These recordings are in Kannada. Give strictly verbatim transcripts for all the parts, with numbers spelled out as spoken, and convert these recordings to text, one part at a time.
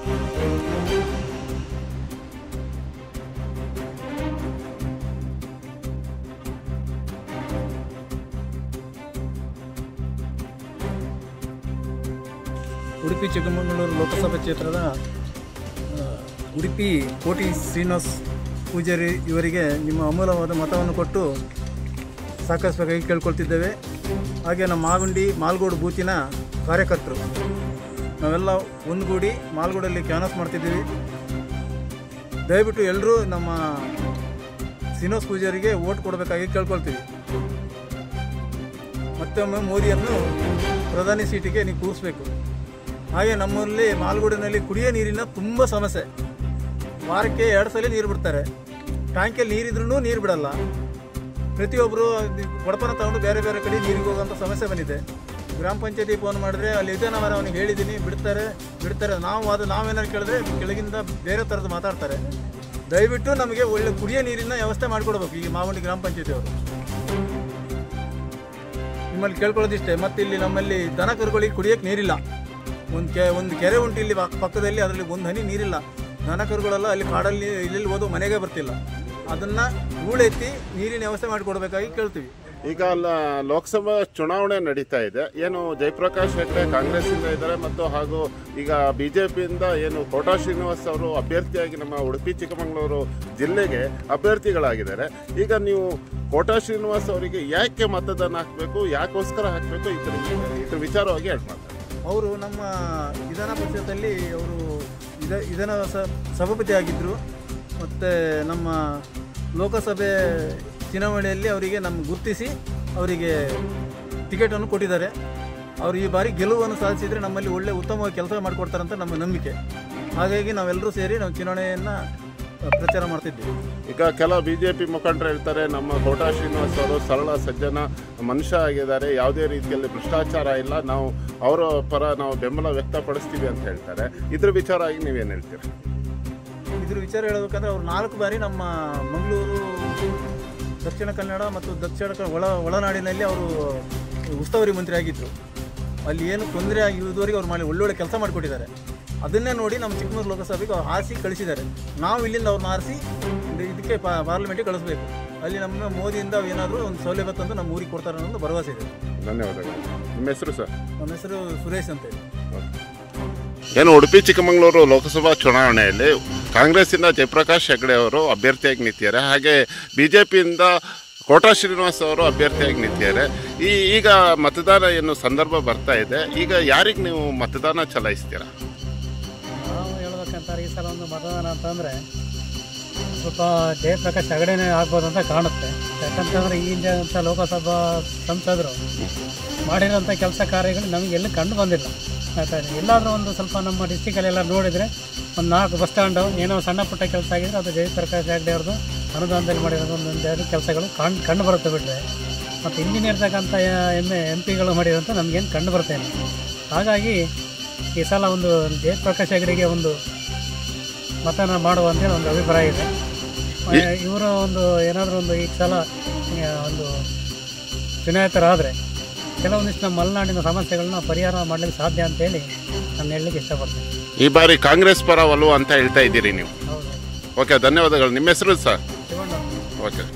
ಉಡುಪಿ ಚಿಕ್ಕಮಗಳೂರು ಲೋಕಸಭಾ ಕ್ಷೇತ್ರದ ಉಡುಪಿ ಕೋಟಿ ಶ್ರೀನಿವಾಸ್ ಪೂಜಾರಿ ಇವರಿಗೆ ನಿಮ್ಮ ಅಮೂಲ್ಯವಾದ ಮತವನ್ನು ಕೊಟ್ಟು ಸಾಕಷ್ಟು ಕೇಳ್ಕೊಳ್ತಿದ್ದೇವೆ. ಹಾಗೆ ನಮ್ಮ ಮಾಗುಂಡಿ ಮಾಲ್ಗೋಡು ಬೂತಿನ ಕಾರ್ಯಕರ್ತರು ನಾವೆಲ್ಲ ಒಂದುಗೂಡಿ ಮಾಲ್ಗೋಡಲ್ಲಿ ಕ್ಯಾನ್ವಾಸ್ ಮಾಡ್ತಿದ್ದೀವಿ. ದಯವಿಟ್ಟು ಎಲ್ಲರೂ ನಮ್ಮ ಶ್ರೀನಿವಾಸ್ ಪೂಜಾರಿಗೆ ವೋಟ್ ಕೊಡಬೇಕಾಗಿ ಕೇಳ್ಕೊಳ್ತೀವಿ. ಮತ್ತೊಮ್ಮೆ ಮೋದಿಯನ್ನು ಪ್ರಧಾನಿ ಸೀಟಿಗೆ ನೀವು ಕೂರಿಸ್ಬೇಕು. ಹಾಗೆ ನಮ್ಮಲ್ಲಿ ಮಾಲ್ಗೋಡಿನಲ್ಲಿ ಕುಡಿಯೋ ನೀರಿನ ತುಂಬ ಸಮಸ್ಯೆ. ವಾರಕ್ಕೆ ಎರಡು ಸಲ ನೀರು ಬಿಡ್ತಾರೆ. ಟ್ಯಾಂಕಲ್ಲಿ ನೀರಿದ್ರೂ ನೀರು ಬಿಡಲ್ಲ. ಪ್ರತಿಯೊಬ್ಬರು ಕೊಡಪನ ತಗೊಂಡು ಬೇರೆ ಬೇರೆ ಕಡೆ ನೀರಿಗೆ ಹೋಗೋಂಥ ಸಮಸ್ಯೆ ಬಂದಿದೆ. ಗ್ರಾಮ ಪಂಚಾಯತಿ ಫೋನ್ ಮಾಡಿದ್ರೆ ಅಲ್ಲಿ ಇದನ್ನವರ ಅವನಿಗೆ ಹೇಳಿದ್ದೀನಿ, ಬಿಡ್ತಾರೆ ಬಿಡ್ತಾರೆ ನಾವು ಅದು ನಾವೇನಾದ್ರು ಕೇಳಿದ್ರೆ ಕೆಳಗಿಂದ ಬೇರೆ ಥರದ್ದು ಮಾತಾಡ್ತಾರೆ. ದಯವಿಟ್ಟು ನಮಗೆ ಒಳ್ಳೆ ಕುಡಿಯೋ ನೀರಿನ ವ್ಯವಸ್ಥೆ ಮಾಡಿಕೊಡ್ಬೇಕು ಈ ಮಾವಂಡಿ ಗ್ರಾಮ ಪಂಚಾಯತಿಯವರು. ನಿಮ್ಮಲ್ಲಿ ಕೇಳ್ಕೊಳ್ಳೋದಿಷ್ಟೇ. ಮತ್ತು ಇಲ್ಲಿ ನಮ್ಮಲ್ಲಿ ದನ ಕರುಗಳಿಗೆ ಕುಡಿಯೋಕ್ಕೆ ನೀರಿಲ್ಲ. ಒಂದು ಕೆ ಒಂದು ಕೆರೆ ಉಂಟು ಇಲ್ಲಿ ಪಕ್ಕದಲ್ಲಿ, ಅದರಲ್ಲಿ ಒಂದು ಹನಿ ನೀರಿಲ್ಲ. ದನ ಕರುಗಳೆಲ್ಲ ಅಲ್ಲಿ ಕಾಡಲ್ಲಿ ಇಲ್ಲಿ ಓದೋ ಮನೆಗೆ ಬರ್ತಿಲ್ಲ. ಅದನ್ನು ಹೂಳೆತ್ತಿ ನೀರಿನ ವ್ಯವಸ್ಥೆ ಮಾಡಿಕೊಡ್ಬೇಕಾಗಿ ಕೇಳ್ತೀವಿ. ಈಗ ಲೋಕಸಭಾ ಚುನಾವಣೆ ನಡೀತಾ ಇದೆ. ಏನು ಜಯಪ್ರಕಾಶ್ ಹೆಗ್ಡೆ ಕಾಂಗ್ರೆಸ್ಸಿಂದ ಇದ್ದಾರೆ ಮತ್ತು ಹಾಗೂ ಈಗ ಬಿ ಜೆ ಪಿಯಿಂದ ಏನು ಕೋಟಾ ಶ್ರೀನಿವಾಸ್ ಅವರು ಅಭ್ಯರ್ಥಿಯಾಗಿ ನಮ್ಮ ಉಡುಪಿ ಚಿಕ್ಕಮಗಳೂರು ಜಿಲ್ಲೆಗೆ ಅಭ್ಯರ್ಥಿಗಳಾಗಿದ್ದಾರೆ. ಈಗ ನೀವು ಕೋಟಾ ಶ್ರೀನಿವಾಸ್ ಅವರಿಗೆ ಯಾಕೆ ಮತದಾನ ಹಾಕಬೇಕು, ಯಾಕೋಸ್ಕರ ಹಾಕಬೇಕು, ಇದ್ರ ಇದ್ರ ವಿಚಾರವಾಗಿ ಹೇಳಿ ಮಾತಾಡಿ. ಅವರು ನಮ್ಮ ವಿಧಾನ ಪರಿಷತ್ತಲ್ಲಿ ಅವರು ವಿಧ ವಿಧಾನ ಸಭಾಪತಿ ಆಗಿದ್ದರು. ಮತ್ತು ನಮ್ಮ ಲೋಕಸಭೆ ಚುನಾವಣೆಯಲ್ಲಿ ಅವರಿಗೆ ನಮ್ಮ ಗುರುತಿಸಿ ಅವರಿಗೆ ಟಿಕೆಟನ್ನು ಕೊಟ್ಟಿದ್ದಾರೆ. ಅವರು ಈ ಬಾರಿ ಗೆಲುವನ್ನು ಸಾಧಿಸಿದರೆ ನಮ್ಮಲ್ಲಿ ಒಳ್ಳೆ ಉತ್ತಮವಾಗಿ ಕೆಲಸ ಮಾಡಿಕೊಡ್ತಾರಂತ ನಮ್ಮ ನಂಬಿಕೆ. ಹಾಗಾಗಿ ನಾವೆಲ್ಲರೂ ಸೇರಿ ನಾವು ಚುನಾವಣೆಯನ್ನು ಪ್ರಚಾರ ಮಾಡ್ತಿದ್ದೀವಿ. ಈಗ ಕೆಲ ಬಿ ಜೆ ಪಿ ಮುಖಂಡರು ಹೇಳ್ತಾರೆ ನಮ್ಮ ಕೋಟಾ ಶ್ರೀನಿವಾಸ್ ಅವರು ಸರಳ ಸಜ್ಜನ ಮನುಷ್ಯ ಆಗಿದ್ದಾರೆ, ಯಾವುದೇ ರೀತಿಯಲ್ಲಿ ಭ್ರಷ್ಟಾಚಾರ ಇಲ್ಲ, ನಾವು ಅವರ ಪರ ನಾವು ಬೆಂಬಲ ವ್ಯಕ್ತಪಡಿಸ್ತೀವಿ ಅಂತ ಹೇಳ್ತಾರೆ. ಇದ್ರ ವಿಚಾರವಾಗಿ ನೀವೇನು ಹೇಳ್ತೀರಾ? ಇದ್ರ ವಿಚಾರ ಹೇಳಬೇಕಂದ್ರೆ ಅವರು ನಾಲ್ಕು ಬಾರಿ ನಮ್ಮ ಮಂಗಳೂರು, ದಕ್ಷಿಣ ಕನ್ನಡ ಮತ್ತು ದಕ್ಷಿಣ ಒಳ ಒಳನಾಡಿನಲ್ಲಿ ಅವರು ಉಸ್ತುವಾರಿ ಮಂತ್ರಿ ಆಗಿದ್ದರು. ಅಲ್ಲಿ ಏನು ತೊಂದರೆ ಆಗಿ ಇದುವರೆಗೆ ಅವ್ರು ಮಾಡಿ ಒಳ್ಳೊಳ್ಳೆ ಕೆಲಸ ಮಾಡಿಕೊಟ್ಟಿದ್ದಾರೆ. ಅದನ್ನೇ ನೋಡಿ ನಮ್ಮ ಚಿಕ್ಕಮಗಳೂರು ಲೋಕಸಭೆಗೆ ಅವ್ರು ಆರಿಸಿ ಕಳಿಸಿದ್ದಾರೆ. ನಾವು ಇಲ್ಲಿಂದ ಅವ್ರನ್ನ ಆರಿಸಿ ಇದಕ್ಕೆ ಪಾರ್ಲಿಮೆಂಟಿಗೆ ಕಳಿಸ್ಬೇಕು. ಅಲ್ಲಿ ನಮ್ಮ ಮೋದಿಯಿಂದ ಏನಾದರೂ ಒಂದು ಸೌಲಭ್ಯ ತಂದು ನಮ್ಮ ಊರಿಗೆ ಕೊಡ್ತಾರೆ ಅನ್ನೋದು ಭರವಸೆ ಇದೆ. ಧನ್ಯವಾದಗಳು. ನಿಮ್ಮ ಹೆಸರು ಸರ್? ನಮ್ಮ ಹೆಸರು ಸುರೇಶ್ ಅಂತ ಹೇಳಿ. ಏನು ಉಡುಪಿ ಚಿಕ್ಕಮಗಳೂರು ಲೋಕಸಭಾ ಚುನಾವಣೆಯಲ್ಲಿ ಕಾಂಗ್ರೆಸ್ಸಿಂದ ಜಯಪ್ರಕಾಶ್ ಹೆಗ್ಡೆ ಅವರು ಅಭ್ಯರ್ಥಿಯಾಗಿ ನಿಂತಿದ್ದಾರೆ. ಹಾಗೆ ಬಿ ಜೆ ಪಿಯಿಂದ ಕೋಟಾ ಶ್ರೀನಿವಾಸ್ ಅವರು ಅಭ್ಯರ್ಥಿಯಾಗಿ ನಿಂತಿದ್ದಾರೆ. ಈ ಈಗ ಮತದಾನ ಏನು ಸಂದರ್ಭ ಬರ್ತಾ ಇದೆ, ಈಗ ಯಾರಿಗೆ ನೀವು ಮತದಾನ ಚಲಾಯಿಸ್ತೀರಾ? ನಾವು ಹೇಳ್ಬೇಕಂತಾರೆ ಈ ಸಲ ಒಂದು ಮತದಾನ ಅಂತಂದರೆ ಸ್ವಲ್ಪ ಜಯಪ್ರಕಾಶ್ ಹೆಗಡೆನೇ ಆಗ್ಬೋದು ಅಂತ ಕಾಣುತ್ತೆ. ಯಾಕಂತಂದರೆ ಈ ಹಿಂದೆ ಅಂತ ಲೋಕಸಭಾ ಸಂಸದರು ಮಾಡಿರೋಂಥ ಕೆಲಸ ಕಾರ್ಯಗಳು ನಮಗೆ ಎಲ್ಲಿ ಕಂಡು ಬಂದಿಲ್ಲ. ಆಯ್ತಾ, ಎಲ್ಲಾದರೂ ಒಂದು ಸ್ವಲ್ಪ ನಮ್ಮ ಡಿಸ್ಟಿಕಲ್ಲೆಲ್ಲ ನೋಡಿದರೆ ಒಂದು ನಾಲ್ಕು ಬಸ್ ಸ್ಟ್ಯಾಂಡು ಏನೋ ಸಣ್ಣ ಪುಟ್ಟ ಕೆಲಸ ಆಗಿದ್ರೆ ಅದು ಜಯಪ್ರಕಾಶ್ ಹೆಗ್ಡೆ ಅವ್ರದ್ದು ಅನುದಾನದಲ್ಲಿ ಮಾಡಿರೋದು ಒಂದೊಂದೆರಡು ಕೆಲಸಗಳು ಕಂಡು ಕಂಡು ಬರುತ್ತೆ ಬಿಟ್ಟರೆ, ಮತ್ತು ಹಿಂದಿನ ಇರ್ತಕ್ಕಂಥ ಎಮ್ ಎ ಎಂ ಪಿಗಳು ಮಾಡಿರೋಂಥ ನಮಗೇನು ಕಂಡು ಬರ್ತೇನೆ. ಹಾಗಾಗಿ ಈ ಸಲ ಒಂದು ಜಯಪ್ರಕಾಶ್ ಹೆಗ್ಡೆಗೆ ಒಂದು ಮತನ ಮಾಡುವ ಅಂತೇಳಿ ಒಂದು ಅಭಿಪ್ರಾಯ ಇದೆ. ಇವರ ಒಂದು ಏನಾದರೂ ಒಂದು ಈ ಸಲ ಒಂದು ಚುನಾಯಿತರಾದರೆ ಕೆಲವೊಂದಿಷ್ಟು ನಮ್ಮ ಮಲೆನಾಡಿನ ಸಮಸ್ಯೆಗಳನ್ನ ಪರಿಹಾರ ಮಾಡಲಿಕ್ಕೆ ಸಾಧ್ಯ ಅಂತೇಳಿ ನಾನು ಹೇಳಲಿಕ್ಕೆ ಇಷ್ಟಪಡ್ತೀನಿ. ಈ ಬಾರಿ ಕಾಂಗ್ರೆಸ್ ಪರ ಒಲವು ಅಂತ ಹೇಳ್ತಾ ಇದ್ದೀರಿ ನೀವು? ಹೌದು. ಓಕೆ, ಧನ್ಯವಾದಗಳು. ನಿಮ್ಮ ಹೆಸರು ಸರ್? ಓಕೆ.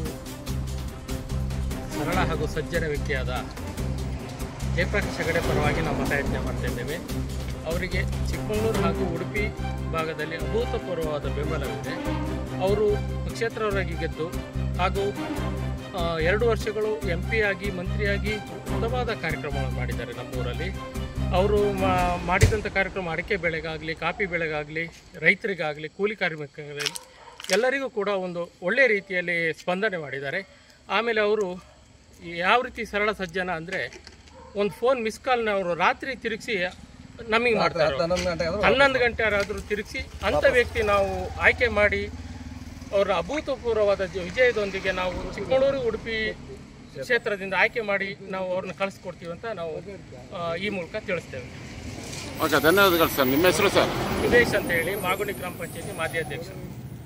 ಸರಳ ಹಾಗೂ ಸಜ್ಜನ ವ್ಯಕ್ತಿಯಾದ ಜಯಪ್ರಕಾಶ್ ಹೆಗಡೆ ಪರವಾಗಿ ನಾವು ಮತಯಾಚನೆ ಮಾಡ್ತಾ ಇದ್ದೇವೆ. ಅವರಿಗೆ ಚಿಕ್ಕಮಗಳೂರು ಹಾಗೂ ಉಡುಪಿ ಭಾಗದಲ್ಲಿ ಅಭೂತಪೂರ್ವವಾದ ಬೆಂಬಲವಿದೆ. ಅವರು ಪಕ್ಷೇತರರಾಗಿ ಗೆದ್ದು ಹಾಗೂ ಎರಡು ವರ್ಷಗಳು ಎಂ ಪಿ ಆಗಿ ಮಂತ್ರಿಯಾಗಿ ಉತ್ತಮವಾದ ಕಾರ್ಯಕ್ರಮಗಳನ್ನು ಮಾಡಿದ್ದಾರೆ ನಮ್ಮೂರಲ್ಲಿ. ಅವರು ಮಾಡಿದಂಥ ಕಾರ್ಯಕ್ರಮ ಅಡಿಕೆ ಬೆಳೆಗಾಗಲಿ, ಕಾಫಿ ಬೆಳೆಗಾಗಲಿ, ರೈತರಿಗಾಗಲಿ, ಕೂಲಿ ಕಾರ್ಮಿಕರಿಗೆ ಎಲ್ಲರಿಗೂ ಕೂಡ ಒಂದು ಒಳ್ಳೆಯ ರೀತಿಯಲ್ಲಿ ಸ್ಪಂದನೆ ಮಾಡಿದ್ದಾರೆ. ಆಮೇಲೆ ಅವರು ಯಾವ ರೀತಿ ಸರಳ ಸಜ್ಜನ ಅಂದರೆ ಒಂದು ಫೋನ್ ಮಿಸ್ ಕಾಲ್ನ ಅವರು ರಾತ್ರಿ ತಿರುಗಿಸಿ ನಮಗೆ ಮಾಡ್ತಾರೆ. ಹನ್ನೊಂದು ಗಂಟೆ ಯಾರಾದರೂ ತಿರುಗಿಸಿ ಅಂಥ ವ್ಯಕ್ತಿ ನಾವು ಆಯ್ಕೆ ಮಾಡಿ ಅವರ ಅಭೂತಪೂರ್ವವಾದ ವಿಜಯದೊಂದಿಗೆ ನಾವು ಚಿಕ್ಕಮಗಳೂರು ಉಡುಪಿ ಕ್ಷೇತ್ರದಿಂದ ಆಯ್ಕೆ ಮಾಡಿ ನಾವು ಅವ್ರನ್ನ ಕಳಿಸ್ಕೊಡ್ತೀವಿ ಅಂತ ನಾವು ಈ ಮೂಲಕ ತಿಳಿಸ್ತೇವೆ. ಓಕೆ, ಧನ್ಯವಾದಗಳು ಸರ್. ನಿಮ್ಮ ಹೆಸರು ಸರ್? ಸುರೇಶ್ ಅಂತ ಹೇಳಿ, ಮಾಗುಂಡಿ ಗ್ರಾಮ ಪಂಚಾಯತಿ ಮಾಜಿ ಅಧ್ಯಕ್ಷರು.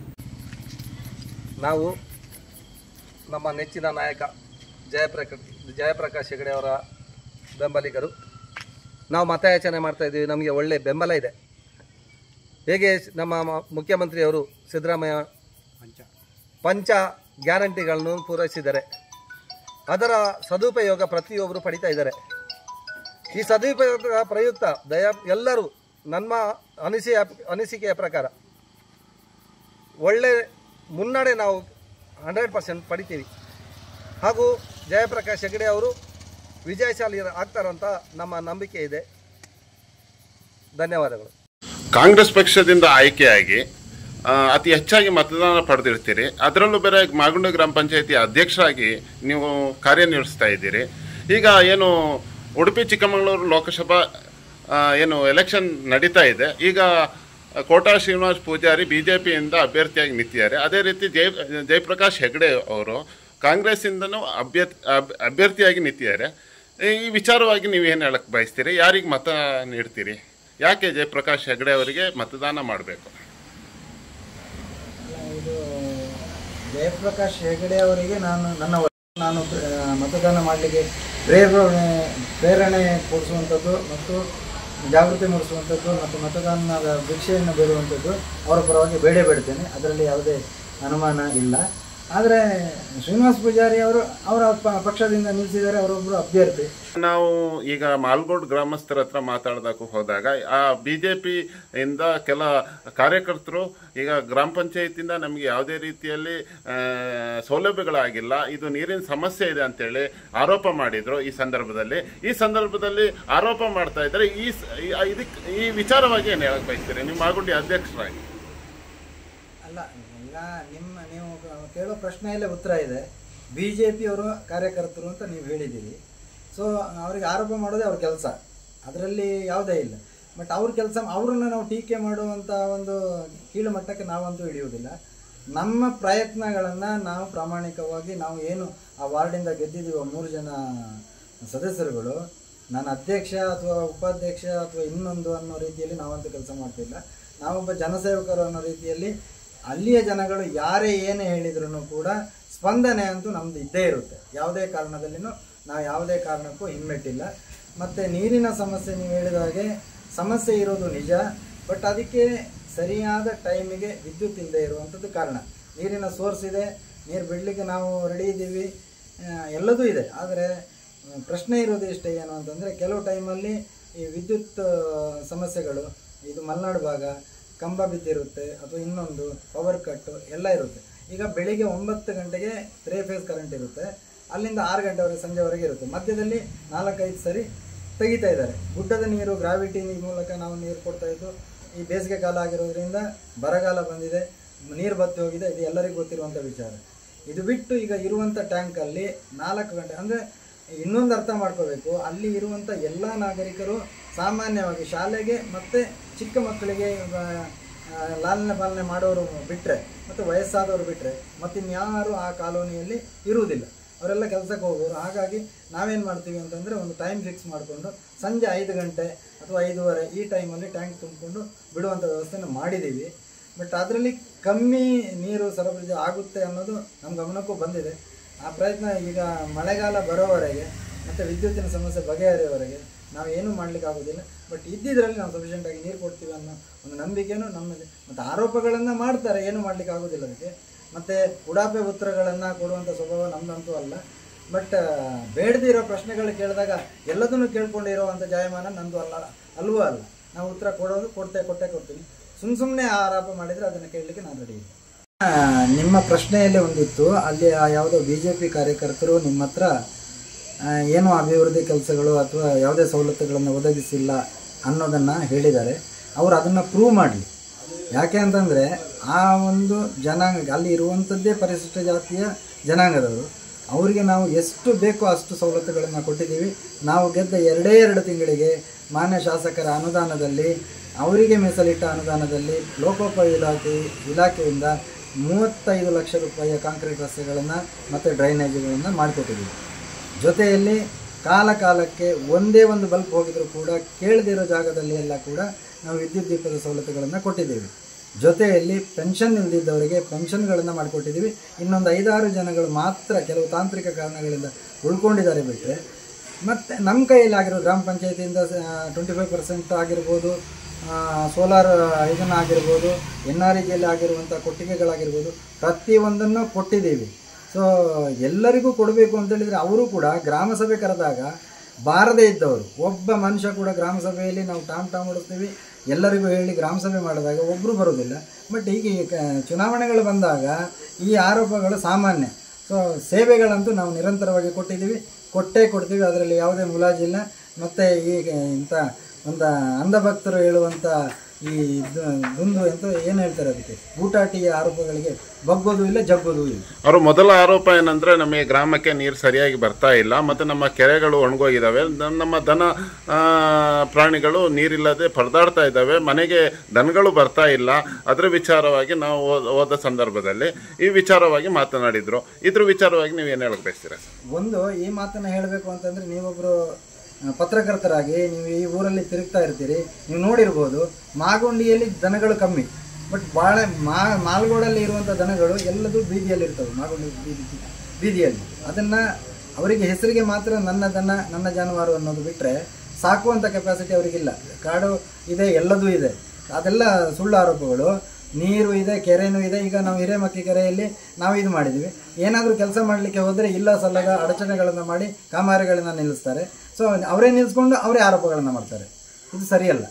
ನಾವು ನಮ್ಮ ನೆಚ್ಚಿನ ನಾಯಕ ಜಯಪ್ರಕಾಶ್ ಜಯಪ್ರಕಾಶ್ ಹೆಗಡೆ ಅವರ ಬೆಂಬಲಿಗರು. ನಾವು ಮತಯಾಚನೆ ಮಾಡ್ತಾಯಿದ್ದೀವಿ. ನಮಗೆ ಒಳ್ಳೆಯ ಬೆಂಬಲ ಇದೆ. ಹೇಗೆ ನಮ್ಮ ಮ- ಮುಖ್ಯಮಂತ್ರಿಯವರು ಸಿದ್ದರಾಮಯ್ಯ ಪಂಚ ಗ್ಯಾರಂಟಿಗಳನ್ನು ಪೂರೈಸಿದ್ದಾರೆ, ಅದರ ಸದುಪಯೋಗ ಪ್ರತಿಯೊಬ್ಬರು ಪಡಿತಾ ಇದ್ದಾರೆ. ಈ ಸದುಪಯೋಗ ಪ್ರಯುಕ್ತ ದಯ ಎಲ್ಲರೂ ನಮ್ಮ ಅನಿಸಿಕೆ ಅನಿಸಿಕೆಯ ಪ್ರಕಾರ ಒಳ್ಳೆ ಮುನ್ನಡೆ ನಾವು ಹಂಡ್ರೆಡ್ ಪರ್ಸೆಂಟ್ ಪಡಿತೀವಿ. ಹಾಗೂ ಜಯಪ್ರಕಾಶ್ ಹೆಗಡೆ ಅವರು ವಿಜಯಶಾಲಿ ಆಗ್ತಾರಂತ ನಮ್ಮ ನಂಬಿಕೆ ಇದೆ. ಧನ್ಯವಾದಗಳು. ಕಾಂಗ್ರೆಸ್ ಪಕ್ಷದಿಂದ ಆಯ್ಕೆಯಾಗಿ ಆ, ಅತಿ ಹೆಚ್ಚಾಗಿ ಮತದಾನ ಪಡೆದಿರ್ತೀರಿ. ಅದರಲ್ಲೂ ಬೇರೆ ಮಾಗುಂಡಿ ಗ್ರಾಮ ಪಂಚಾಯತಿ ಅಧ್ಯಕ್ಷರಾಗಿ ನೀವು ಕಾರ್ಯನಿರ್ವಹಿಸ್ತಾ ಇದ್ದೀರಿ. ಈಗ ಏನು ಉಡುಪಿ ಚಿಕ್ಕಮಗಳೂರು ಲೋಕಸಭಾ ಆ, ಏನು ಎಲೆಕ್ಷನ್ ನಡೀತಾ ಇದೆ. ಈಗ ಕೋಟಾ ಶ್ರೀನಿವಾಸ್ ಪೂಜಾರಿ ಬಿ ಜೆ ಪಿಯಿಂದ ಅಭ್ಯರ್ಥಿಯಾಗಿ ನಿಂತಿದ್ದಾರೆ. ಅದೇ ರೀತಿ ಜಯ ಜಯಪ್ರಕಾಶ್ ಹೆಗಡೆ ಅವರು ಕಾಂಗ್ರೆಸ್ಸಿಂದನೂ ಅಭ್ಯರ್ಥಿ ಅಭ್ಯರ್ಥಿಯಾಗಿ ನಿಂತಿದ್ದಾರೆ. ಈ ವಿಚಾರವಾಗಿ ನೀವು ಏನು ಹೇಳಕ್ಕೆ ಬಯಸ್ತೀರಿ? ಯಾರಿಗೆ ಮತ ನೀಡ್ತೀರಿ? ಯಾಕೆ ಜಯಪ್ರಕಾಶ್ ಹೆಗಡೆ ಅವರಿಗೆ ಮತದಾನ ಮಾಡಬೇಕು? ಇದು ಜಯಪ್ರಕಾಶ್ ಹೆಗಡೆ ಅವರಿಗೆ ನಾನು ನನ್ನ ನಾನು ಮತದಾನ ಮಾಡಲಿಕ್ಕೆ ಪ್ರೇರಣೆ ಪ್ರೇರಣೆ ಕೊಡಿಸುವಂಥದ್ದು ಮತ್ತು ಜಾಗೃತಿ ಮೂಡಿಸುವಂಥದ್ದು ಮತ್ತು ಮತದಾನದ ಭಿಕ್ಷೆಯನ್ನು ಬೇಡುವಂಥದ್ದು ಅವರ ಪರವಾಗಿ ಬೇಡೇ ಬೇಡ್ತೇನೆ. ಅದರಲ್ಲಿ ಯಾವುದೇ ಅನುಮಾನ ಇಲ್ಲ. ಆದರೆ ಶ್ರೀನಿವಾಸ್ ಪೂಜಾರಿ ಅವರು ಅವರ ಪ- ಪಕ್ಷದಿಂದ ನಿಲ್ಲಿಸಿದ್ದಾರೆ, ಅವರೊಬ್ಬರು ಅಭ್ಯರ್ಥಿ. ನಾವು ಈಗ ಮಾಲ್ಗೋಡ್ ಗ್ರಾಮಸ್ಥರ ಹತ್ರ ಮಾತಾಡೋದಕ್ಕೂ ಹೋದಾಗ ಆ ಬಿ ಜೆ ಪಿಯಿಂದ ಕೆಲ ಕಾರ್ಯಕರ್ತರು ಈಗ ಗ್ರಾಮ ಪಂಚಾಯತಿಯಿಂದ ನಮಗೆ ಯಾವುದೇ ರೀತಿಯಲ್ಲಿ ಆ, ಸೌಲಭ್ಯಗಳಾಗಿಲ್ಲ, ಇದು ನೀರಿನ ಸಮಸ್ಯೆ ಇದೆ ಅಂತೇಳಿ ಆರೋಪ ಮಾಡಿದ್ರು. ಈ ಸಂದರ್ಭದಲ್ಲಿ ಈ ಸಂದರ್ಭದಲ್ಲಿ ಆರೋಪ ಮಾಡ್ತಾ ಇದ್ದಾರೆ. ಈ ಸ- ಈ- ಇದಕ್ಕೆ ಈ ವಿಚಾರವಾಗಿ ಏನು ಹೇಳಕ್ ಬಯಸ್ತೀರಿ ನಿಮ್ಮ ಮಾಲ್ಗುಡಿ ಅಧ್ಯಕ್ಷರಾಗಿ? ಅಲ್ಲ, ಈಗ ನಿಮ್ಮ ನೀವು ಕೇಳೋ ಪ್ರಶ್ನೆಯಲ್ಲೇ ಉತ್ತರ ಇದೆ. ಬಿ ಜೆ ಪಿಯವರು ಕಾರ್ಯಕರ್ತರು ಅಂತ ನೀವು ಹೇಳಿದ್ದೀರಿ. ಸೊ ಅವರಿಗೆ ಆರೋಪ ಮಾಡೋದೇ ಅವ್ರ ಕೆಲಸ, ಅದರಲ್ಲಿ ಯಾವುದೇ ಇಲ್ಲ. ಬಟ್ ಅವ್ರ ಕೆಲಸ ಅವರನ್ನು ನಾವು ಟೀಕೆ ಮಾಡುವಂಥ ಒಂದು ಕೀಳು ಮಟ್ಟಕ್ಕೆ ನಾವಂತೂ ಹಿಡಿಯುವುದಿಲ್ಲ. ನಮ್ಮ ಪ್ರಯತ್ನಗಳನ್ನು ನಾವು ಪ್ರಾಮಾಣಿಕವಾಗಿ ನಾವು ಏನು ಆ ವಾರ್ಡಿಂದ ಗೆದ್ದಿದ್ದೀವೋ ಮೂರು ಜನ ಸದಸ್ಯರುಗಳು, ನಾನು ಅಧ್ಯಕ್ಷ ಅಥವಾ ಉಪಾಧ್ಯಕ್ಷ ಅಥವಾ ಇನ್ನೊಂದು ಅನ್ನೋ ರೀತಿಯಲ್ಲಿ ನಾವಂತೂ ಕೆಲಸ ಮಾಡ್ತಿಲ್ಲ. ನಾವೊಬ್ಬ ಜನಸೇವಕರು ಅನ್ನೋ ರೀತಿಯಲ್ಲಿ ಅಲ್ಲಿಯ ಜನಗಳು ಯಾರೇ ಏನೇ ಹೇಳಿದ್ರು ಕೂಡ ಸ್ಪಂದನೆ ಅಂತೂ ನಮ್ದು ಇದ್ದೇ ಇರುತ್ತೆ. ಯಾವುದೇ ಕಾರಣದಲ್ಲಿನೂ ನಾವು ಯಾವುದೇ ಕಾರಣಕ್ಕೂ ಹಿಮ್ಮೆಟ್ಟಿಲ್ಲ. ಮತ್ತು ನೀರಿನ ಸಮಸ್ಯೆ ನೀವು ಹೇಳಿದ ಹಾಗೆ ಸಮಸ್ಯೆ ಇರೋದು ನಿಜ. ಬಟ್ ಅದಕ್ಕೆ ಸರಿಯಾದ ಟೈಮಿಗೆ ವಿದ್ಯುತ್ ಇಲ್ಲದೆ ಇರುವಂಥದ್ದು ಕಾರಣ. ನೀರಿನ ಸೋರ್ಸ್ ಇದೆ, ನೀರು ಬಿಡಲಿಕ್ಕೆ ನಾವು ರೆಡಿ ಇದ್ದೀವಿ, ಎಲ್ಲದೂ ಇದೆ. ಆದರೆ ಪ್ರಶ್ನೆ ಇರೋದು ಇಷ್ಟೇ ಏನು ಅಂತಂದರೆ, ಕೆಲವು ಟೈಮಲ್ಲಿ ಈ ವಿದ್ಯುತ್ ಸಮಸ್ಯೆಗಳು, ಇದು ಮಲೆನಾಡು ಭಾಗ, ಕಂಬ ಬಿದ್ದಿರುತ್ತೆ ಅಥವಾ ಇನ್ನೊಂದು ಪವರ್ ಕಟ್ಟು ಎಲ್ಲ ಇರುತ್ತೆ. ಈಗ ಬೆಳಿಗ್ಗೆ ಒಂಬತ್ತು ಗಂಟೆಗೆ ತ್ರೀ ಫೇಸ್ ಕರೆಂಟ್ ಇರುತ್ತೆ, ಅಲ್ಲಿಂದ ಆರು ಗಂಟೆವರೆಗೆ ಸಂಜೆವರೆಗೆ ಇರುತ್ತೆ. ಮಧ್ಯದಲ್ಲಿ ನಾಲ್ಕೈದು ಸರಿ ತೆಗಿತಾ ಇದ್ದಾರೆ. ಗುಡ್ಡದ ನೀರು ಗ್ರಾವಿಟಿ ಮೂಲಕ ನಾವು ನೀರು ಕೊಡ್ತಾ ಇದ್ದು, ಈ ಬೇಸಿಗೆ ಕಾಲ ಆಗಿರೋದ್ರಿಂದ ಬರಗಾಲ ಬಂದಿದೆ, ನೀರು ಬತ್ತಿ ಹೋಗಿದೆ, ಇದು ಎಲ್ಲರಿಗೂ ಗೊತ್ತಿರುವಂಥ ವಿಚಾರ. ಇದು ಬಿಟ್ಟು ಈಗ ಇರುವಂಥ ಟ್ಯಾಂಕಲ್ಲಿ ನಾಲ್ಕು ಗಂಟೆ ಅಂದರೆ ಇನ್ನೊಂದು ಅರ್ಥ ಮಾಡ್ಕೋಬೇಕು, ಅಲ್ಲಿ ಇರುವಂಥ ಎಲ್ಲ ನಾಗರಿಕರು ಸಾಮಾನ್ಯವಾಗಿ ಶಾಲೆಗೆ ಮತ್ತು ಚಿಕ್ಕ ಮಕ್ಕಳಿಗೆ ಲಾಲನೆ ಪಾಲನೆ ಮಾಡೋರು ಬಿಟ್ಟರೆ ಮತ್ತು ವಯಸ್ಸಾದವರು ಬಿಟ್ಟರೆ ಮತ್ತಿನ್ಯಾರು ಆ ಕಾಲೋನಿಯಲ್ಲಿ ಇರುವುದಿಲ್ಲ, ಅವರೆಲ್ಲ ಕೆಲಸಕ್ಕೆ ಹೋಗೋರು. ಹಾಗಾಗಿ ನಾವೇನು ಮಾಡ್ತೀವಿ ಅಂತಂದರೆ ಒಂದು ಟೈಮ್ ಫಿಕ್ಸ್ ಮಾಡಿಕೊಂಡು ಸಂಜೆ ಐದು ಗಂಟೆ ಅಥವಾ ಐದೂವರೆ ಈ ಟೈಮಲ್ಲಿ ಟ್ಯಾಂಕ್ ತುಂಬಿಕೊಂಡು ಬಿಡುವಂಥ ವ್ಯವಸ್ಥೆನ ಮಾಡಿದ್ದೀವಿ. ಬಟ್ ಅದರಲ್ಲಿ ಕಮ್ಮಿ ನೀರು ಸರಬರಾಜು ಆಗುತ್ತೆ ಅನ್ನೋದು ನಮ್ಮ ಗಮನಕ್ಕೂ ಬಂದಿದೆ. ಆ ಪ್ರಯತ್ನ ಈಗ ಮಳೆಗಾಲ ಬರೋವರೆಗೆ ಮತ್ತು ವಿದ್ಯುತ್ತಿನ ಸಮಸ್ಯೆ ಬಗೆಹರಿಯವರೆಗೆ ನಾವು ಏನೂ ಮಾಡಲಿಕ್ಕೆ ಆಗೋದಿಲ್ಲ. ಬಟ್ ಇದ್ದಿದ್ರಲ್ಲಿ ನಾವು ಸಫಿಷಿಯೆಂಟಾಗಿ ನೀರು ಕೊಡ್ತೀವಿ ಅನ್ನೋ ಒಂದು ನಂಬಿಕೆನೂ ನಮ್ಮದು. ಮತ್ತು ಆರೋಪಗಳನ್ನು ಮಾಡ್ತಾರೆ, ಏನೂ ಮಾಡಲಿಕ್ಕೆ ಆಗೋದಿಲ್ಲ ಅದಕ್ಕೆ. ಮತ್ತು ಉಡಾಪೆ ಉತ್ತರಗಳನ್ನು ಕೊಡುವಂಥ ಸ್ವಭಾವ ನಮ್ಮದಂತೂ ಅಲ್ಲ. ಬಟ್ ಬೇಡದಿರೋ ಪ್ರಶ್ನೆಗಳು ಕೇಳಿದಾಗ ಎಲ್ಲದನ್ನು ಕೇಳ್ಕೊಂಡು ಇರೋವಂಥ ಜಾಯಮಾನ ನಮ್ಮದು ಅಲ್ಲ ಅಲ್ವೂ ಅಲ್ಲ. ನಾವು ಉತ್ತರ ಕೊಡೋದು ಕೊಡ್ತೇ ಕೊಟ್ಟೇ ಕೊಡ್ತೀನಿ. ಸುಮ್ಮ ಸುಮ್ಮನೆ ಆರೋಪ ಮಾಡಿದರೆ ಅದನ್ನು ಕೇಳಲಿಕ್ಕೆ ನಾನು ರೆಡಿ ಇದ್ದೀನಿ. ನಿಮ್ಮ ಪ್ರಶ್ನೆಯಲ್ಲೇ ಒಂದಿತ್ತು, ಅಲ್ಲಿ ಯಾವುದೋ ಬಿ ಜೆ ಪಿ ಕಾರ್ಯಕರ್ತರು ನಿಮ್ಮ ಹತ್ರ ಏನೋ ಅಭಿವೃದ್ಧಿ ಕೆಲಸಗಳು ಅಥವಾ ಯಾವುದೇ ಸವಲತ್ತುಗಳನ್ನು ಒದಗಿಸಿಲ್ಲ ಅನ್ನೋದನ್ನು ಹೇಳಿದ್ದಾರೆ. ಅವರು ಅದನ್ನು ಪ್ರೂವ್ ಮಾಡಲಿ. ಯಾಕೆ ಅಂತಂದರೆ ಆ ಒಂದು ಜನಾಂಗ ಅಲ್ಲಿ ಇರುವಂಥದ್ದೇ ಪರಿಶಿಷ್ಟ ಜಾತಿಯ ಜನಾಂಗದವರು, ಅವರಿಗೆ ನಾವು ಎಷ್ಟು ಬೇಕೋ ಅಷ್ಟು ಸವಲತ್ತುಗಳನ್ನು ಕೊಟ್ಟಿದ್ದೀವಿ. ನಾವು ಗೆದ್ದ ಎರಡೇ ಎರಡು ತಿಂಗಳಿಗೆ ಮಾನ್ಯ ಶಾಸಕರ ಅನುದಾನದಲ್ಲಿ, ಅವರಿಗೆ ಮೀಸಲಿಟ್ಟ ಅನುದಾನದಲ್ಲಿ ಲೋಕೋಪಯೋಗಿ ಇಲಾಖೆ ಇಲಾಖೆಯಿಂದ ಮೂವತ್ತೈದು ಲಕ್ಷ ರೂಪಾಯಿಯ ಕಾಂಕ್ರೀಟ್ ರಸ್ತೆಗಳನ್ನು ಮತ್ತು ಡ್ರೈನೇಜ್ಗಳನ್ನು ಮಾಡಿಕೊಟ್ಟಿದ್ದೀವಿ. ಜೊತೆಯಲ್ಲಿ ಕಾಲ ಕಾಲಕ್ಕೆ ಒಂದೇ ಒಂದು ಬಲ್ಬ್ ಹೋಗಿದರೂ ಕೂಡ ಕೇಳದಿರೋ ಜಾಗದಲ್ಲಿ ಎಲ್ಲ ಕೂಡ ನಾವು ವಿದ್ಯುತ್ ದೀಪದ ಸವಲತ್ತುಗಳನ್ನು ಕೊಟ್ಟಿದ್ದೀವಿ. ಜೊತೆಯಲ್ಲಿ ಪೆನ್ಷನ್ ಇಲ್ದಿದ್ದವರಿಗೆ ಪೆನ್ಷನ್ಗಳನ್ನು ಮಾಡಿಕೊಟ್ಟಿದ್ದೀವಿ. ಇನ್ನೊಂದು ಐದಾರು ಜನಗಳು ಮಾತ್ರ ಕೆಲವು ತಾಂತ್ರಿಕ ಕಾರಣಗಳಿಂದ ಉಳ್ಕೊಂಡಿದ್ದಾರೆ ಬಿಟ್ಟರೆ, ಮತ್ತು ನಮ್ಮ ಕೈಯಲ್ಲಿ ಆಗಿರೋ ಗ್ರಾಮ ಪಂಚಾಯತಿಯಿಂದ ಟ್ವೆಂಟಿ ಫೈವ್ ಪರ್ಸೆಂಟ್ ಆಗಿರ್ಬೋದು, ಸೋಲಾರ್ ಇದನ್ನು ಆಗಿರ್ಬೋದು, ಎನ್ ಆರ್ ಇ ಜಿಯಲ್ಲಿ ಆಗಿರುವಂಥ ಕೊಟ್ಟಿಗೆಗಳಾಗಿರ್ಬೋದು, ಪ್ರತಿಯೊಂದನ್ನು ಕೊಟ್ಟಿದ್ದೀವಿ. ಸೊ ಎಲ್ಲರಿಗೂ ಕೊಡಬೇಕು ಅಂತೇಳಿದರೆ ಅವರು ಕೂಡ ಗ್ರಾಮ ಸಭೆ ಕರೆದಾಗ ಬಾರದೇ ಇದ್ದವರು, ಒಬ್ಬ ಮನುಷ್ಯ ಕೂಡ ಗ್ರಾಮ ಸಭೆಯಲ್ಲಿ ನಾವು ಟಾಮ್ ಟಾಮ್ ಹೊಡಿಸ್ತೀವಿ ಎಲ್ಲರಿಗೂ ಹೇಳಿ ಗ್ರಾಮ ಸಭೆ ಮಾಡಿದಾಗ ಒಬ್ಬರು ಬರೋದಿಲ್ಲ. ಬಟ್ ಈಗ ಚುನಾವಣೆಗಳು ಬಂದಾಗ ಈ ಆರೋಪಗಳು ಸಾಮಾನ್ಯ. ಸೊ ಸೇವೆಗಳಂತೂ ನಾವು ನಿರಂತರವಾಗಿ ಕೊಟ್ಟಿದ್ದೀವಿ, ಕೊಟ್ಟೇ ಕೊಡ್ತೀವಿ, ಅದರಲ್ಲಿ ಯಾವುದೇ ಮುಲಾಜಿಲ್ಲ. ಮತ್ತು ಈಗ ಇಂಥ ಒಂದು ಅಂಧಭಕ್ತರು ಹೇಳುವಂಥ ಈ ದುಂದು ಅಂತ ಏನು ಹೇಳ್ತಾರೆ ಅದಕ್ಕೆ ಊಟಾಟಿಯ ಆರೋಪಗಳಿಗೆ ಬಗ್ಗೋದು ಇಲ್ಲ, ಜಗ್ಗೋದು ಇಲ್ಲ. ಅವರು ಮೊದಲ ಆರೋಪ ಏನಂದ್ರೆ ನಮಗೆ ಗ್ರಾಮಕ್ಕೆ ನೀರು ಸರಿಯಾಗಿ ಬರ್ತಾ ಇಲ್ಲ, ಮತ್ತು ನಮ್ಮ ಕೆರೆಗಳು ಒಣಗೋಗಿದ್ದಾವೆ, ನಮ್ಮ ದನ ಪ್ರಾಣಿಗಳು ನೀರಿಲ್ಲದೆ ಪರದಾಡ್ತಾ ಇದ್ದಾವೆ, ಮನೆಗೆ ದನಗಳು ಬರ್ತಾ ಇಲ್ಲ. ಅದರ ವಿಚಾರವಾಗಿ ನಾವು ಹೋದ ಸಂದರ್ಭದಲ್ಲಿ ಈ ವಿಚಾರವಾಗಿ ಮಾತನಾಡಿದ್ರು. ಇದ್ರ ವಿಚಾರವಾಗಿ ನೀವು ಏನು ಹೇಳಕ್ ಬಯಸ್ತೀರಾ? ಒಂದು ಈ ಮಾತನ್ನು ಹೇಳಬೇಕು ಅಂತಂದರೆ, ನೀವೊಬ್ಬರು ಪತ್ರಕರ್ತರಾಗಿ ನೀವು ಈ ಊರಲ್ಲಿ ತಿರುಗ್ತಾ ಇರ್ತೀರಿ, ನೀವು ನೋಡಿರ್ಬೋದು ಮಾಗುಂಡಿಯಲ್ಲಿ ದನಗಳು ಕಮ್ಮಿ, ಬಟ್ ಭಾಳ ಮಾ ಮಾಲ್ಗೋಡಲ್ಲಿ ಇರುವಂಥ ದನಗಳು ಎಲ್ಲದೂ ಬೀದಿಯಲ್ಲಿ ಇರ್ತವೆ. ಮಾಗುಂಡಿ ಬೀದಿ ಬೀದಿಯಲ್ಲಿ ಅದನ್ನು ಅವರಿಗೆ ಹೆಸರಿಗೆ ಮಾತ್ರ ನನ್ನ ದನ ನನ್ನ ಜಾನುವಾರು ಅನ್ನೋದು ಬಿಟ್ಟರೆ ಸಾಕುವಂಥ ಕೆಪಾಸಿಟಿ ಅವರಿಗಿಲ್ಲ. ಕಾಡು ಇದೆ, ಎಲ್ಲದೂ ಇದೆ, ಅದೆಲ್ಲ ಸುಳ್ಳು ಆರೋಪಗಳು. ನೀರು ಇದೆ, ಕೆರೆನೂ ಇದೆ. ಈಗ ನಾವು ಹಿರೇಮಕ್ಕಿ ಕೆರೆಯಲ್ಲಿ ನಾವು ಇದು ಮಾಡಿದ್ದೀವಿ. ಏನಾದರೂ ಕೆಲಸ ಮಾಡಲಿಕ್ಕೆ ಹೋದರೆ ಇಲ್ಲ ಸಲ್ಲದ ಅಡಚಣೆಗಳನ್ನು ಮಾಡಿ ಕಾಮಗಾರಿಗಳನ್ನು ನಿಲ್ಲಿಸ್ತಾರೆ. ಸೊ ಅವರೇ ನಿಲ್ಲಿಸ್ಕೊಂಡು ಅವರೇ ಆರೋಪಗಳನ್ನು ಮಾಡ್ತಾರೆ. ಇದು ಸರಿಯಲ್ಲ.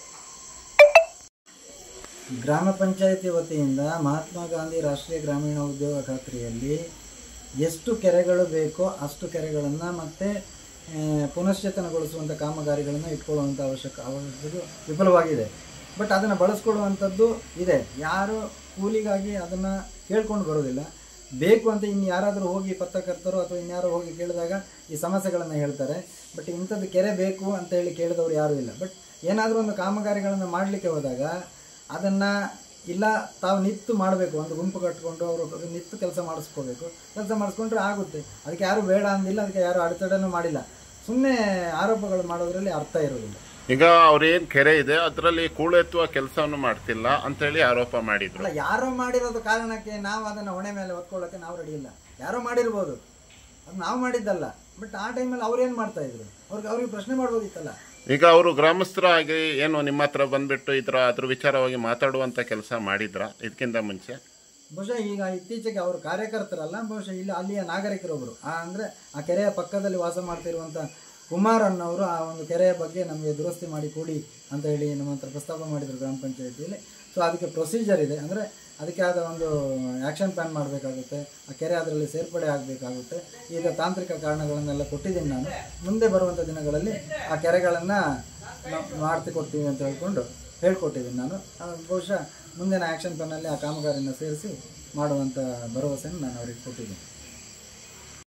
ಗ್ರಾಮ ಪಂಚಾಯಿತಿ ವತಿಯಿಂದ ಮಹಾತ್ಮ ಗಾಂಧಿ ರಾಷ್ಟ್ರೀಯ ಗ್ರಾಮೀಣ ಉದ್ಯೋಗ ಖಾತ್ರಿಯಲ್ಲಿ ಎಷ್ಟು ಕೆರೆಗಳು ಬೇಕೋ ಅಷ್ಟು ಕೆರೆಗಳನ್ನು ಮತ್ತು ಪುನಶ್ಚೇತನಗೊಳಿಸುವಂಥ ಕಾಮಗಾರಿಗಳನ್ನು ಇಟ್ಕೊಳ್ಳುವಂಥ ಅವಶ್ಯಕ ಅವಶ್ಯಕತೆ ವಿಫಲವಾಗಿದೆ. ಬಟ್ ಅದನ್ನು ಬಳಸ್ಕೊಳ್ಳುವಂಥದ್ದು ಇದೆ. ಯಾರು ಕೂಲಿಗಾಗಿ ಅದನ್ನು ಕೇಳ್ಕೊಂಡು ಬರೋದಿಲ್ಲ. ಬೇಕು ಅಂತ ಇನ್ನು ಯಾರಾದರೂ ಹೋಗಿ ಪತ್ರಕರ್ತರು ಅಥವಾ ಇನ್ಯಾರೋ ಹೋಗಿ ಕೇಳಿದಾಗ ಈ ಸಮಸ್ಯೆಗಳನ್ನು ಹೇಳ್ತಾರೆ. ಬಟ್ ಇಂಥದ್ದು ಕೆರೆ ಬೇಕು ಅಂತ ಹೇಳಿ ಕೇಳಿದವರು ಯಾರೂ ಇಲ್ಲ. ಬಟ್ ಏನಾದರೂ ಒಂದು ಕಾಮಗಾರಿಗಳನ್ನು ಮಾಡಲಿಕ್ಕೆ ಹೋದಾಗ ಅದನ್ನು ಇಲ್ಲ ತಾವು ನಿತ್ತು ಮಾಡಬೇಕು, ಒಂದು ಗುಂಪು ಕಟ್ಟಿಕೊಂಡು ಅವರು ನಿತ್ತು ಕೆಲಸ ಮಾಡಿಸ್ಕೋಬೇಕು. ಕೆಲಸ ಮಾಡಿಸ್ಕೊಂಡ್ರೆ ಆಗುತ್ತೆ. ಅದಕ್ಕೆ ಯಾರು ಬೇಡ ಅಂದಿಲ್ಲ, ಅದಕ್ಕೆ ಯಾರು ಅಡೆತಡೆನೂ ಮಾಡಿಲ್ಲ. ಸುಮ್ಮನೆ ಆರೋಪಗಳು ಮಾಡೋದ್ರಲ್ಲಿ ಅರ್ಥ ಇರೋದಿಲ್ಲ. ಈಗ ಅವ್ರೇನು ಕೆರೆ ಇದೆ ಅದರಲ್ಲಿ ಕೂಳು ಎತ್ತುವ ಕೆಲಸವನ್ನು ಮಾಡ್ತಿಲ್ಲ ಅಂತೇಳಿ ಆರೋಪ ಮಾಡಿದ್ರು. ಅಲ್ಲ, ಯಾರೋ ಮಾಡಿರೋದು ಕಾರಣಕ್ಕೆ ನಾವು ಅದನ್ನು ಹೊಣೆ ಮೇಲೆ ಹೊತ್ಕೊಳ್ಳೋಕ್ಕೆ ನಾವು ರೆಡಿ ಇಲ್ಲ. ಯಾರೋ ಮಾಡಿರ್ಬೋದು, ಅದು ನಾವು ಮಾಡಿದ್ದಲ್ಲ. ಬಟ್ ಆ ಟೈಮಲ್ಲಿ ಅವ್ರೇನು ಮಾಡ್ತಾ ಇದ್ರು, ಅವ್ರಿಗೆ ಅವ್ರಿಗೆ ಪ್ರಶ್ನೆ ಮಾಡ್ಬೋದಿತ್ತಲ್ಲ. ಈಗ ಅವರು ಗ್ರಾಮಸ್ಥರಾಗಿ ಏನು ನಿಮ್ಮ ಹತ್ರ ಬಂದ್ಬಿಟ್ಟು ಇದರ ಅದ್ರ ವಿಚಾರವಾಗಿ ಮಾತಾಡುವಂಥ ಕೆಲಸ ಮಾಡಿದ್ರ ಇದಕ್ಕಿಂತ ಮುಂಚೆ? ಬಹುಶಃ ಈಗ ಇತ್ತೀಚೆಗೆ ಅವರು ಕಾರ್ಯಕರ್ತರಲ್ಲ, ಬಹುಶಃ ಇಲ್ಲಿ ಅಲ್ಲಿಯ ನಾಗರಿಕರೊಬ್ಬರು ಆ ಅಂದರೆ ಆ ಕೆರೆಯ ಪಕ್ಕದಲ್ಲಿ ವಾಸ ಮಾಡ್ತಿರುವಂಥ ಕುಮಾರ್ ಅನ್ನೋರು ಆ ಒಂದು ಕೆರೆಯ ಬಗ್ಗೆ ನಮಗೆ ದುರಸ್ತಿ ಮಾಡಿ ಕೊಡಿ ಅಂತ ಹೇಳಿ ನಮ್ಮ ಹತ್ರ ಪ್ರಸ್ತಾಪ ಮಾಡಿದರು ಗ್ರಾಮ ಪಂಚಾಯಿತಿಯಲ್ಲಿ. ಸೊ ಅದಕ್ಕೆ ಪ್ರೊಸೀಜರ್ ಇದೆ. ಅಂದರೆ ಅದಕ್ಕೆ ಆದ ಒಂದು ಆ್ಯಕ್ಷನ್ ಪ್ಲ್ಯಾನ್ ಮಾಡಬೇಕಾಗುತ್ತೆ. ಆ ಕೆರೆ ಅದರಲ್ಲಿ ಸೇರ್ಪಡೆ ಆಗಬೇಕಾಗುತ್ತೆ. ಈಗ ತಾಂತ್ರಿಕ ಕಾರಣಗಳನ್ನೆಲ್ಲ ಕೊಟ್ಟಿದ್ದೀನಿ ನಾನು. ಮುಂದೆ ಬರುವಂಥ ದಿನಗಳಲ್ಲಿ ಆ ಕೆರೆಗಳನ್ನು ಮಾಡ್ತಿ ಕೊಡ್ತೀವಿ ಅಂತ ಹೇಳ್ಕೊಂಡು ಹೇಳ್ಕೊಟ್ಟಿದ್ದೀನಿ ನಾನು. ಬಹುಶಃ ಮುಂದಿನ ಆ್ಯಕ್ಷನ್ ಪ್ಲ್ಯಾನಲ್ಲಿ ಆ ಕಾಮಗಾರಿನ ಸೇರಿಸಿ ಮಾಡುವಂಥ ಭರವಸೆಯನ್ನು ನಾನು ಅವ್ರಿಗೆ ಕೊಟ್ಟಿದ್ದೀನಿ.